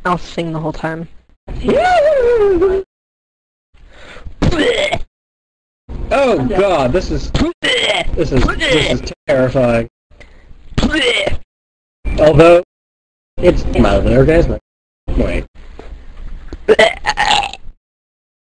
I'll sing the whole time. Oh god, this is terrifying. Although it's mildly orgasmic. Wait.